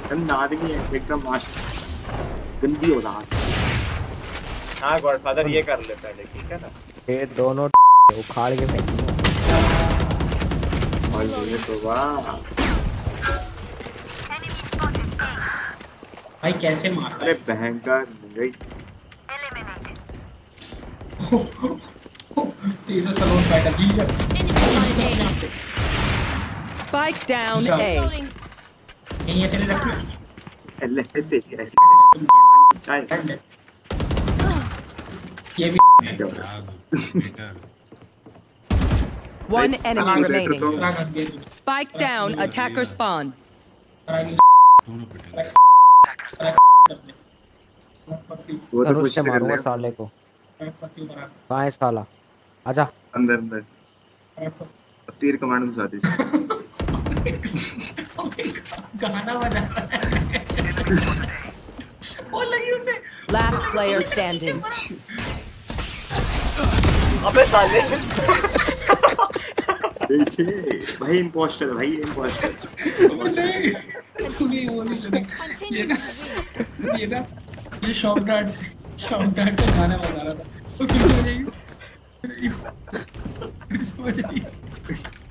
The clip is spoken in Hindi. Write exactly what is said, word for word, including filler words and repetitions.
नाद नहीं है एकदम माश गंदी औलाद। हाँ गॉडफादर ये कर ले पहले, ठीक है ना? ये दोनों उखाड़ के फेंकी और ये तो वाह भाई कैसे मार। अरे भयंकर गई तेज सलोन fighter leader. Spike down A. नहीं ये तेरे रख अल्लाह तेरी ऐसी चाय ये भी One enemy remaining. Spike down, attacker spawn. वो तो कुछ से मारूंगा साले को। कहाँ है साला? आजा अंदर अंदर तीर कमांड घुसा दे। गाना बजा वो लगी उसे। Last player standing. अबे साले पीछे भाई इम्पोस्टर भाई इम्पोस्टर। तूने वो नहीं सुना ये ना ये ना ये शॉप डार्ट से शॉप डार्ट से गाना बजा रहा था वो फिर से बजाएगी फिर से बजाएगी